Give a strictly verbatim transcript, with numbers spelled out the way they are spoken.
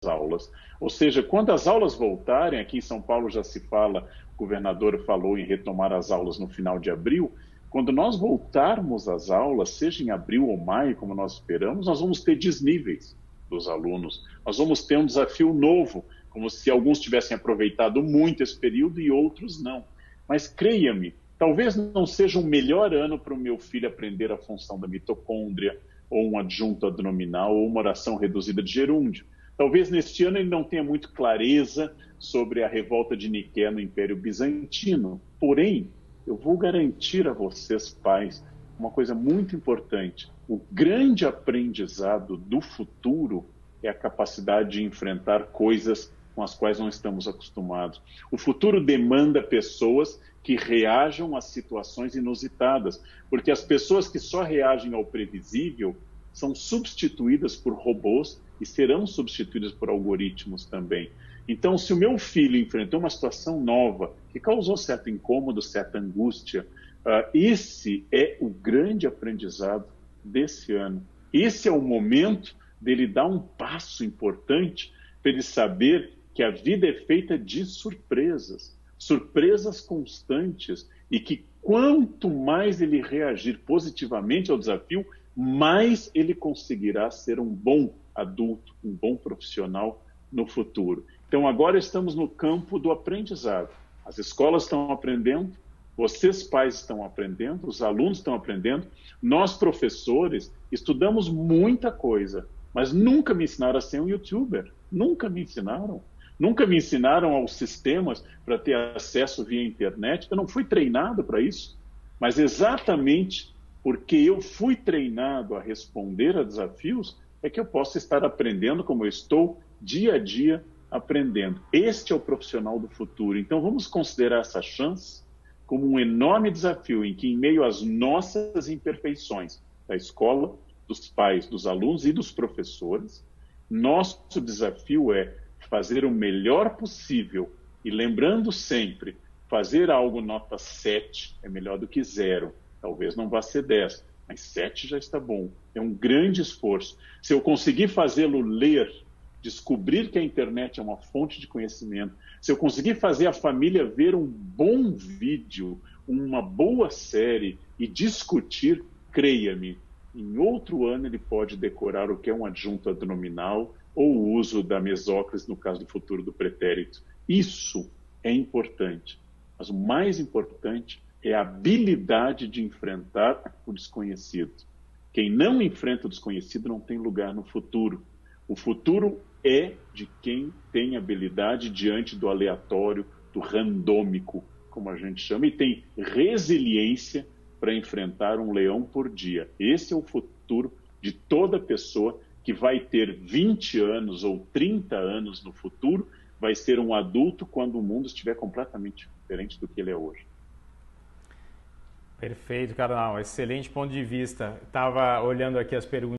aulas. Ou seja, quando as aulas voltarem, aqui em São Paulo já se fala, o governador falou em retomar as aulas no final de abril. Quando nós voltarmos às aulas, seja em abril ou maio, como nós esperamos, nós vamos ter desníveis dos alunos. Nós vamos ter um desafio novo, como se alguns tivessem aproveitado muito esse período e outros não. Mas creia-me, talvez não seja o melhor ano para o meu filho aprender a função da mitocôndria, ou um adjunto adnominal, ou uma oração reduzida de gerúndio. Talvez neste ano ele não tenha muito clareza sobre a revolta de Niquéia no Império Bizantino. Porém, eu vou garantir a vocês, pais, uma coisa muito importante. O grande aprendizado do futuro é a capacidade de enfrentar coisas com as quais não estamos acostumados. O futuro demanda pessoas que reajam a situações inusitadas, porque as pessoas que só reagem ao previsível são substituídas por robôs e serão substituídas por algoritmos também. Então, se o meu filho enfrentou uma situação nova, que causou certo incômodo, certa angústia, uh, esse é o grande aprendizado desse ano. Esse é o momento dele dar um passo importante para ele saber que a vida é feita de surpresas, surpresas constantes, e que quanto mais ele reagir positivamente ao desafio, mais ele conseguirá ser um bom adulto, um bom profissional no futuro. Então, agora estamos no campo do aprendizado. As escolas estão aprendendo, vocês, pais, estão aprendendo, os alunos estão aprendendo, nós, professores, estudamos muita coisa, mas nunca me ensinaram a ser um youtuber, nunca me ensinaram. Nunca me ensinaram aos sistemas para ter acesso via internet. Eu não fui treinado para isso, mas exatamente porque eu fui treinado a responder a desafios, é que eu posso estar aprendendo como eu estou dia a dia aprendendo. Este é o profissional do futuro. Então vamos considerar essa chance como um enorme desafio em que, em meio às nossas imperfeições, da escola, dos pais, dos alunos e dos professores, nosso desafio é fazer o melhor possível e, lembrando sempre, fazer algo nota sete é melhor do que zero. Talvez não vá ser dez, mas sete já está bom. É um grande esforço. Se eu conseguir fazê-lo ler, descobrir que a internet é uma fonte de conhecimento, se eu conseguir fazer a família ver um bom vídeo, uma boa série e discutir, creia-me, em outro ano ele pode decorar o que é um adjunto adnominal ou o uso da mesóclise no caso do futuro do pretérito. Isso é importante, mas o mais importante é a habilidade de enfrentar o desconhecido. Quem não enfrenta o desconhecido não tem lugar no futuro. O futuro é de quem tem habilidade diante do aleatório, do randômico, como a gente chama, e tem resiliência para enfrentar um leão por dia. Esse é o futuro de toda pessoa que vai ter vinte anos ou trinta anos no futuro, vai ser um adulto quando o mundo estiver completamente diferente do que ele é hoje. Perfeito, Carnal. Excelente ponto de vista. Estava olhando aqui as perguntas.